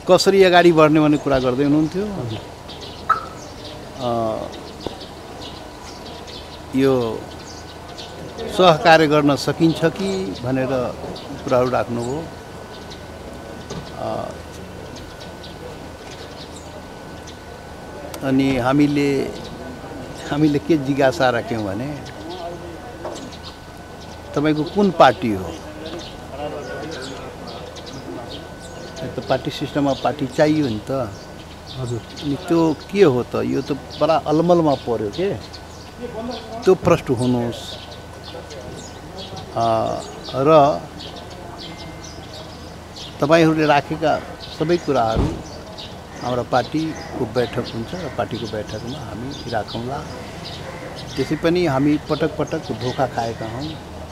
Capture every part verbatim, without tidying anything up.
कसरी अगाडि बढ्ने भन्ने कुरा गर्दै हुनुहुन्थ्यो। यो सहकार्य गर्न सकिन्छ कि भनेर कुराहरू राख्नुभयो। अनि हामीले हामीले के जिज्ञासा राख्यौँ भने तपाईको कुन पार्टी हो? त पार्टी सिस्टममा पार्टी चाहियो नि त। हजुर। अनि त्यो के हो त? यो त बडा अलमलमा पर्यो के। त्यो प्रश्न हुनुहोस्। र तपाईहरूले राखेका सबै कुराहरू हाम्रो पार्टीको बैठक हुन्छ र पार्टीको बैठकमा हामी राखौँला। त्यसै पनि हामी पटक पटक धोका खाएका हौँ।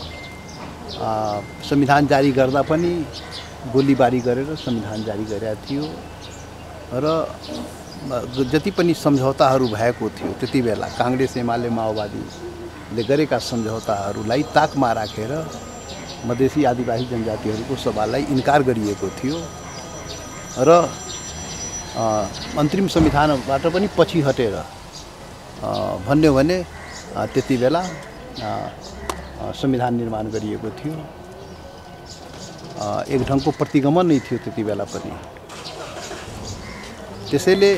संविधान जारी गर्दा पनि गोलीबारी गरेर संविधान जारी गरेका थियो र जति पनि सम्झौताहरू भएको थियो त्यति बेला काङ्ग्रेस एमाले माओवादीले गरेका सम्झौताहरूलाई ताकमा राखेर मधेसी आदिवासी जनजातिहरूको सवाललाई इन्कार गरिएको थियो र अन्तरिम संविधानबाट पनि पछि हटेर भन्यो भने त्यति बेला संविधान निर्माण गरिएको थियो। एक ढङ्गको प्रतिगमन नै थियो त्यति बेला पनि। त्यसैले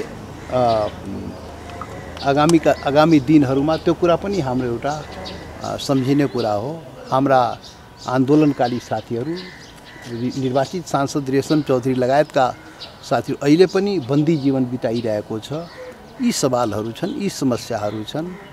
आगामी आगामी दिनहरूमा त्यो कुरा पनि हाम्रो एउटा सम्झिने कुरा हो। हाम्रा आन्दोलनकारी साथीहरू, निर्वाचित सांसद रेशम चौधरी लगायतका साथीहरू अहिले पनि बन्दी जीवन बिताइरहेको छ। यी सवालहरू छन्, यी समस्याहरू छन्।